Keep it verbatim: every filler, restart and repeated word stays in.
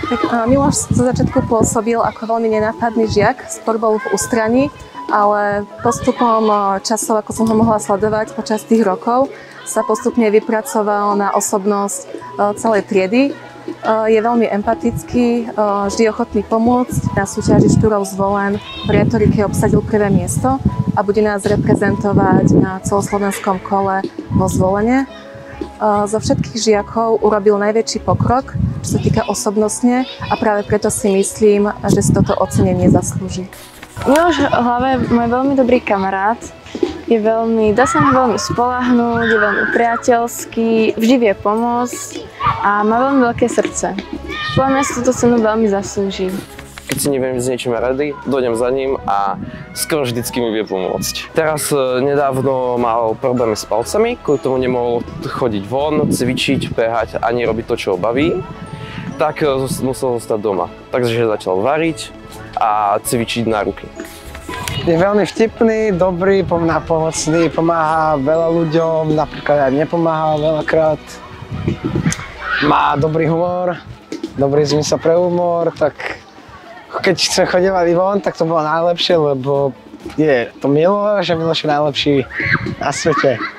Tak Miloš zo začiatku pôsobil ako veľmi nenápadný žiak, skôr bol v ústraní, ale postupom časov, ako som ho mohla sledovať počas tých rokov, sa postupne vypracoval na osobnosť celej triedy. Je veľmi empatický, vždy ochotný pomôcť. Na súťaži Štúrov zvolen v retorike obsadil prvé miesto a bude nás reprezentovať na celoslovenskom kole vo zvolenie. Zo všetkých žiakov urobil najväčší pokrok, čo sa týka osobnostne, a práve preto si myslím, že si toto ocenenie zaslúži. Miloš Hlava je môj veľmi dobrý kamarát. Je veľmi, dá sa mi veľmi spoľahnúť, je veľmi priateľský, vždy vie pomôcť a má veľmi veľké srdce. Podľa mňa si túto cenu veľmi zaslúži. Keď si neviem s niečím rady, dojdem za ním a skoro vždycky mi vie pomôcť. Teraz nedávno mal problémy s palcami, kvôli tomu nemohol chodiť von, cvičiť, behať ani robiť to, čo ho baví, tak musel zostať doma. Takže začal variť a cvičiť na ruky. Je veľmi vtipný, dobrý, pomocný, pomáha veľa ľuďom, napríklad aj mne pomáha veľakrát. Má dobrý humor, dobrý zmysel pre humor, tak keď sme chodívali von, tak to bolo najlepšie, lebo je to Miloš, že Miloš je najlepší na svete.